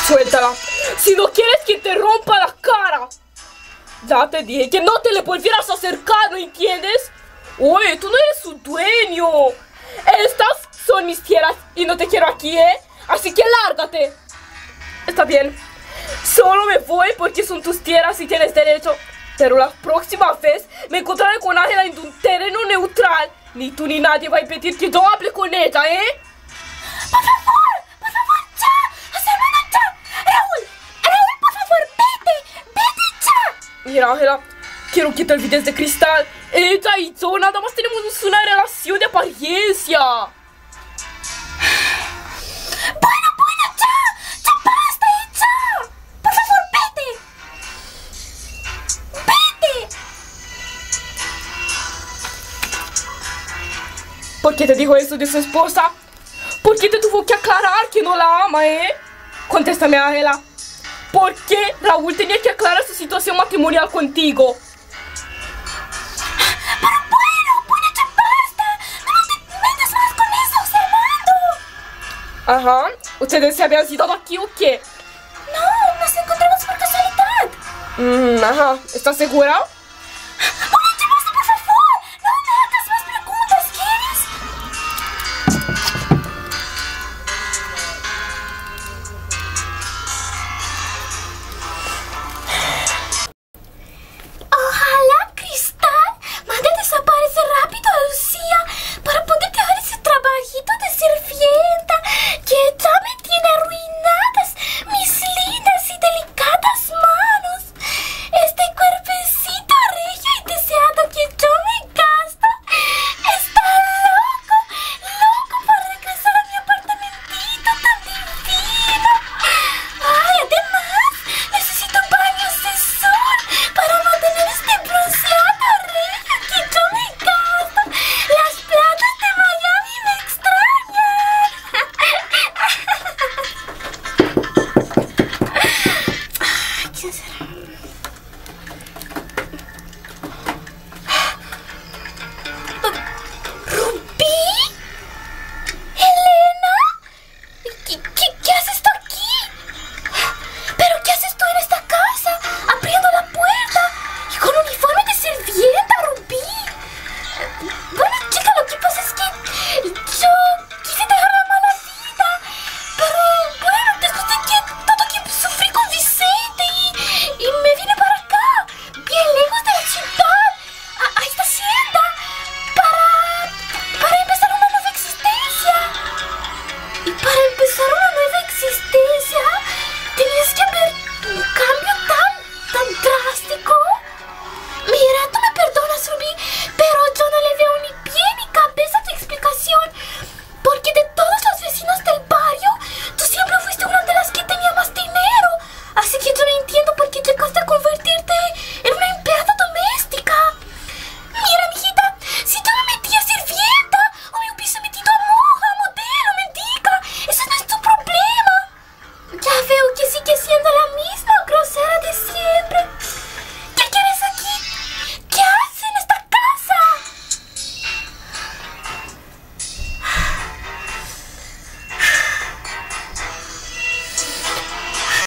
Suéltala. Si no quieres que te rompa la cara. Ya te dije que no te le volvieras a acercar, ¿no entiendes? Oye, tú no eres su dueño. Estas son mis tierras y no te quiero aquí, ¿eh? Así que lárgate. Está bien. Solo me voy porque son tus tierras y tienes derecho. Pero la próxima vez me encontraré con Ángela en un terreno neutral. Ni tú ni nadie va a impedir que yo hable con ella, ¿eh? Por favor, ya. José Hermano, ya. Raúl, por favor, vete ya. Mira, Ángela, quiero que te olvides de Cristal. Ella y yo nada más tenemos una relación de apariencia. Bueno, ya basta, ya. Por favor, vete. ¿Por qué te dijo eso de su esposa? ¿Por qué te tuvo que aclarar que no la ama, eh? Contéstame, Ángela. ¿Por qué Raúl tenía que aclarar su situación matrimonial contigo? Pero bueno, ya basta. No te metas más con eso, Armando. Ajá. ¿Ustedes se habían ido aquí o qué? No, nos encontramos por casualidad. Ajá. ¿Estás segura? Bueno, ya basta, por favor. No me hagas más preguntas, ¿quieres? Ojalá Cristal mande desaparecer rápido a Lucía para poder dejar ese trabajito de sirvienta que ya me tiene arruinadas mis lindas y delicadas manos. Este cuerpecito regio y deseado que yo me gasto está loco por regresar a mi apartamentito tan divino. Ay, además necesito baños de sol para mantener este bronceado regio que yo me gasto. Las playas de Miami me extrañan. ¿Qué será? ¿Rubí? ¿Elena? ¿Qué haces tú aquí? ¿Pero qué haces tú en esta casa? Abriendo la puerta y con uniforme de sirvienta, Rubí. Bueno, chica, lo que pasa es que yo quise dejar la mala vida. Pero bueno, después de que todo que sufrí con Vicente y me vine para acá, bien lejos de la ciudad, a esta hacienda, para empezar una nueva existencia. Y para empezar una